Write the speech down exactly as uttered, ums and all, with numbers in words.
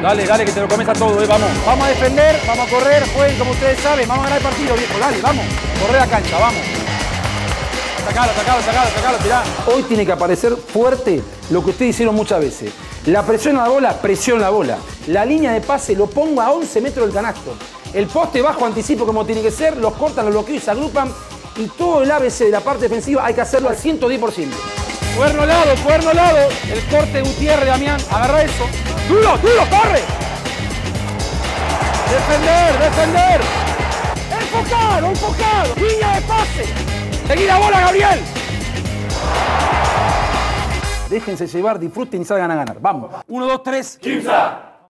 Dale, dale, que te lo comes a todo, eh, vamos. Vamos a defender, vamos a correr, jueguen como ustedes saben, vamos a ganar el partido, viejo, dale, vamos. Corre la cancha, vamos. Sacalo, sacalo, sacalo, sacalo, tirá. Hoy tiene que aparecer fuerte lo que ustedes hicieron muchas veces. La presión a la bola, presión a la bola. La línea de pase lo pongo a once metros del canasto. El poste bajo anticipo como tiene que ser, los cortan, los bloqueos y se agrupan. Y todo el A B C de la parte defensiva hay que hacerlo al ciento diez por ciento. Cuerno lado, cuerno lado. El corte Gutiérrez, Damián. Agarra eso. ¡Duro, duro, corre! ¡Defender, defender! ¡Enfocado, enfocado! ¡Línea de pase! ¡Seguí la bola, Gabriel! Déjense llevar, disfruten y salgan a ganar. Vamos. Uno, dos, tres. ¡Quimsa!